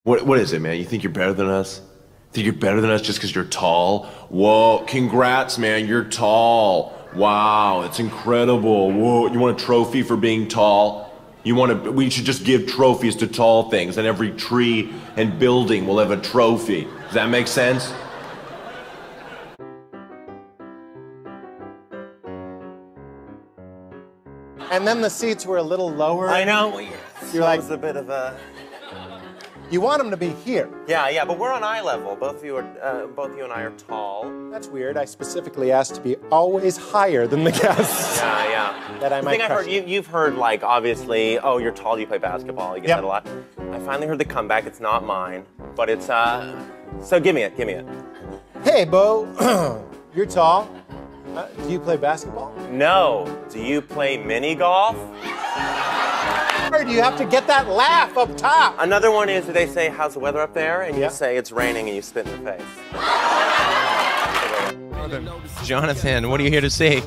What is it, man? You think you're better than us? Think you're better than us just because you're tall? Whoa, congrats, man, you're tall. Wow, it's incredible. Whoa, you want a trophy for being tall? We should just give trophies to tall things, and every tree and building will have a trophy. Does that make sense? And then the seats were a little lower. I know. You're like, it's a bit of a... You want them to be here. Yeah, but we're on eye level. Both you and I are tall. That's weird. I specifically asked to be always higher than the guests. Yeah. That I might I've heard, you've heard, like, obviously, oh, you're tall, you play basketball. You get that a lot. I finally heard the comeback. It's not mine, but it's, so give me it. Hey, Bo, you're tall. Do you play basketball? No. Do you play mini golf? Or do you have to get that laugh up top? Another one is, they say, how's the weather up there? And you say, it's raining, and you spit in their face. Jonathan, what are you here to see?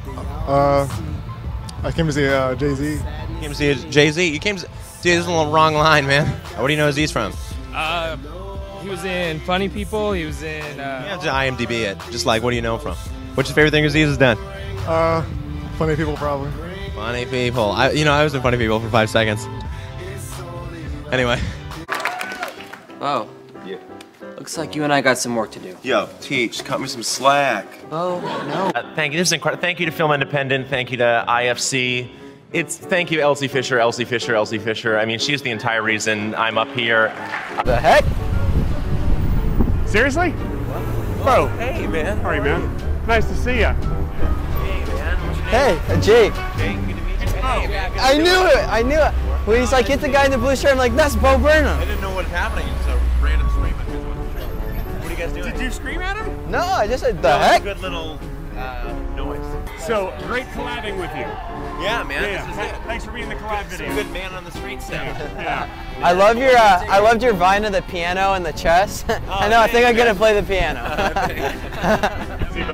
I came to see Jay-Z. You came to see Jay-Z? You came to... Dude, this is a little wrong line, man. Where do you know Z's from? He was in Funny People. He was in... You have to IMDb it. Just like, what do you know from? What's your favorite thing Aziz has done? Funny People, probably. Funny People. I was in Funny People for 5 seconds. Anyway. Oh. Yeah. Looks like you and I got some work to do. Yo, Teach, cut me some slack. Oh, no. Thank you. This is incredible. Thank you to Film Independent. Thank you to IFC. Thank you, Elsie Fisher. I mean, she's the entire reason I'm up here. The heck? Seriously? Bro. Hey, man. How are you, man? Nice to see you. Hey, man. What's your Hey, name? Jake. Jake, good to meet you. Hey, I knew it. When he's like, hit the guy in the blue shirt, I'm like, that's Bo Burnham. I didn't know what was happening. It's a random scream. What are you guys doing? Did you scream at him? No, I just said, the heck? Good little noise. So, great collabing with you. Yeah, man. Yeah. This is it. Thanks for being in the collab video. Good man on the street stuff. Yeah. I loved your vine of the piano and the chess. I know, I think I'm gonna play the piano.